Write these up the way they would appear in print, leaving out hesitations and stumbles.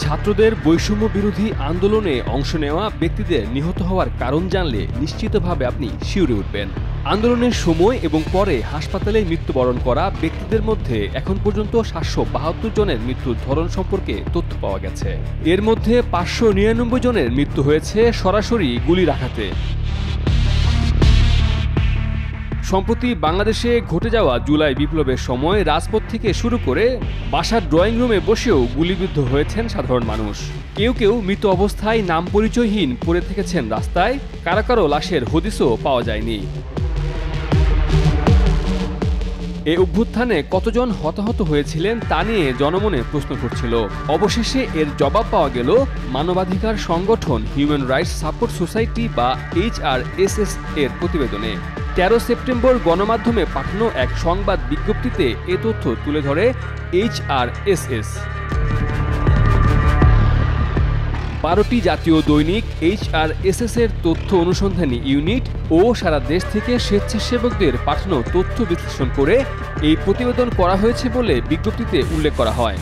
ছাত্রদের বৈষম্য বিরোধী আন্দোলনে অংশ নেওয়া ব্যক্তিদের নিহত হওয়ার কারণ জানলে নিশ্চিতভাবে আপনি শিউরে উঠবেন। আন্দোলনের সময় এবং পরে হাসপাতালে মৃত্যুবরণ করা ব্যক্তিদের মধ্যে এখন পর্যন্ত 772 জনের মৃত্যুর ধরন সম্পর্কে তথ্য পাওয়া গেছে। এর মধ্যে 599 জনের মৃত্যু হয়েছে সরাসরি গুলির আঘাতে। সম্প্রতি বাংলাদেশে ঘটে যাওয়া জুলাই বিপ্লবের সময় রাজপথ থেকে শুরু করে বাসার ড্রয়িং রুমে বসেও গুলিবিদ্ধ হয়েছেন সাধারণ মানুষ। কেউ কেউ মৃত অবস্থায় নাম পরিচয়হীন পড়ে থেকেছেন রাস্তায়, কারো কারো লাশের হদিসও পাওয়া যায়নি। এ অভ্যুত্থানে কতজন হতাহত হয়েছিলেন তা নিয়ে জনমনে প্রশ্ন করছিল। অবশেষে এর জবাব পাওয়া গেল মানবাধিকার সংগঠন হিউম্যান রাইটস সাপোর্ট সোসাইটি বা HRSS এর প্রতিবেদনে। 13 সেপ্টেম্বর গণমাধ্যমে পাঠানো এক সংবাদ বিজ্ঞপ্তিতে এ তথ্য তুলে ধরে HRSS। 12টি জাতীয় দৈনিক, HRSS এর তথ্য অনুসন্ধানী ইউনিট ও সারা দেশ থেকে স্বেচ্ছাসেবকদের পাঠানো তথ্য বিশ্লেষণ করে এই প্রতিবেদন করা হয়েছে বলে বিজ্ঞপ্তিতে উল্লেখ করা হয়।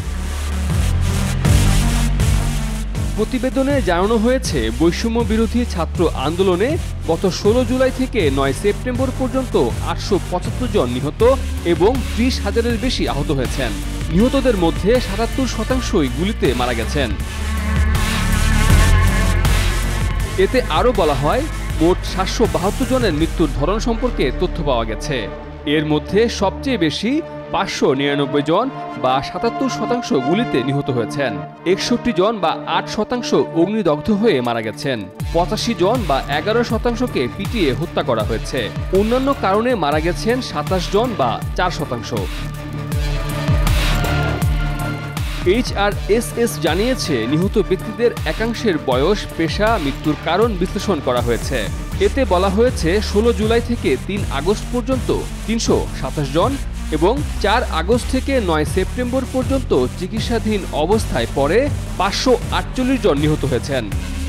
প্রতিবেদনে জানানো হয়েছে, বৈষম্য বিরোধী ছাত্র আন্দোলনে গত 16 জুলাই থেকে 9 সেপ্টেম্বর পর্যন্ত 875 জন নিহত এবং 30,000-এর বেশি আহত হয়েছেন। নিহতদের মধ্যে 77% গুলিতে মারা গেছেন। এতে আরও বলা হয়, মোট 772 জনের মৃত্যুর ধরন সম্পর্কে তথ্য পাওয়া গেছে। এর মধ্যে সবচেয়ে বেশি 599 জন বা 77% গুলিতে নিহত হয়েছেন। 61 জন বা 8% অগ্নিদগ্ধ হয়ে মারা গেছেন। 85 জন বা 11%কে পিটিয়ে হত্যা করা হয়েছে। অন্যান্য কারণে মারা গেছেন 27 জন বা 4%। HRSS জানিয়েছে, নিহত ব্যক্তিদের একাংশের বয়স, পেশা, মৃত্যুর কারণ বিশ্লেষণ করা হয়েছে। এতে বলা হয়েছে, 16 জুলাই থেকে 3 আগস্ট পর্যন্ত 327 জন এবং 4 আগস্ট থেকে 9 সেপ্টেম্বর পর্যন্ত চিকিৎসাধীন অবস্থায় পরে 548 জন নিহত হয়েছেন।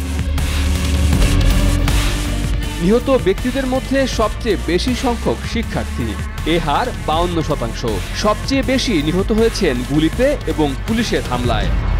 নিহত ব্যক্তিদের মধ্যে সবচেয়ে বেশি সংখ্যক শিক্ষার্থী, এ হার 52%। সবচেয়ে বেশি নিহত হয়েছেন গুলিতে এবং পুলিশের হামলায়।